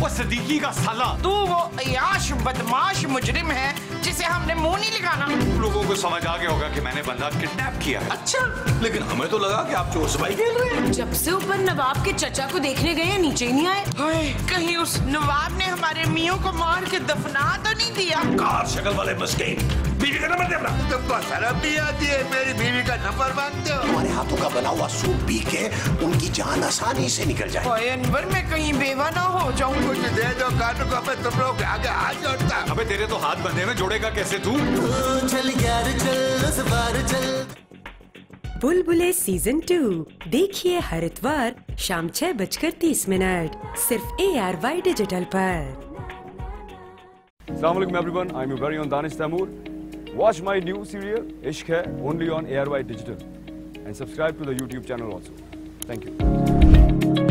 वो सिद्दीकी का साला। तू वो अयाश बदमाश मुजरिम है जिसे हमने मुंह नहीं लगाना। लोगों को समझ आ गया होगा कि मैंने बंदा किडनैप किया है। अच्छा, लेकिन हमें तो लगा कि आप चोर सिपाही खेल रहे हैं। जब से ऊपर नवाब के चचा को देखने गए नीचे ही नहीं आए। हाय, कहीं उस नवाब ने हमारे मियों को मार के दफना तो नहीं दिया। कार शक्ल वाले मस्कीन, बीवी का नंबर दे अपना। तुमको शर्म भी आती है मेरी बीवी का नंबर मांगते हो? हमारे हाथों का बना हुआ सूप पी के उनकी जान आसानी से निकल जाए। ओए अनवर, मैं कहीं बेवा ना हो जाऊं। कुछ दे दो कानू को, मैं तुम लोग आगे हाथ जोड़ता। अबे तेरे तो हाथ बंधे में, जोड़ेगा कैसे तू? चल यार चल, सवार चल। बुलबुले सीजन 2 देखिए हर इतवार शाम 6:30 सिर्फ ARY डिजिटल पर। Assalamu alaikum everyone, I'm your very own Danish Taimur. Watch my new serial Ishq Hai only on ARY Digital and subscribe to the YouTube channel also. Thank you.